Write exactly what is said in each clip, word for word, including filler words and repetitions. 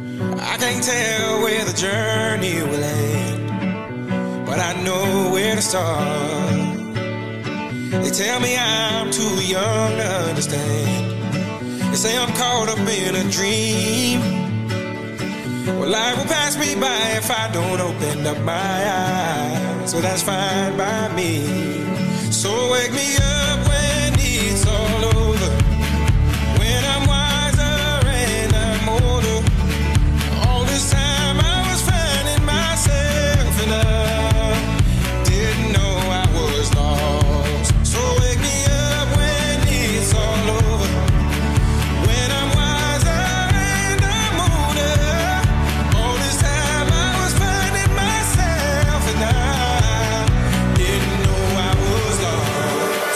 I can't tell where the journey will end, but I know where to start. They tell me I'm too young to understand. They say I'm caught up in a dream. Well, life will pass me by if I don't open up my eyes. So that's fine by me. So wake me up when it's all over, when I'm wiser and I'm older. All this time I was finding myself and I didn't know I was lost. So wake me up when it's all over, when I'm wiser and I'm older. All this time I was finding myself and I didn't know I was lost.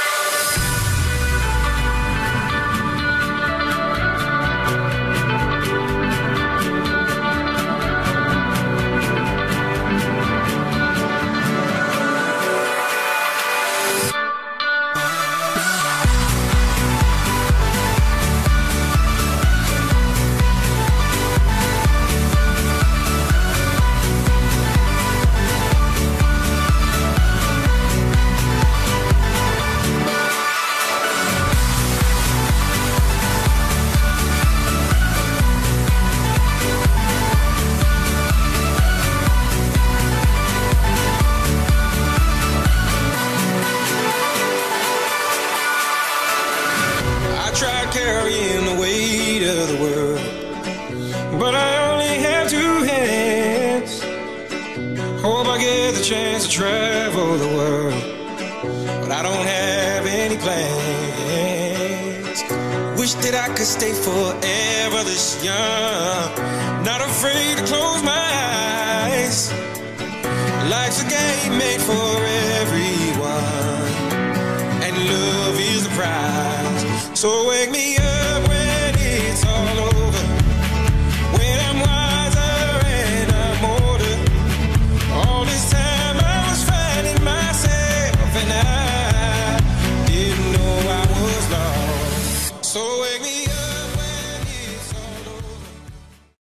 I tried carrying the weight of the world, but I only have two hands. Hope I get the chance to travel the world, but I don't have any plans. Wish that I could stay forever this young, not afraid to close my eyes. Life's a game made for everyone, and love is the prize. So wake me up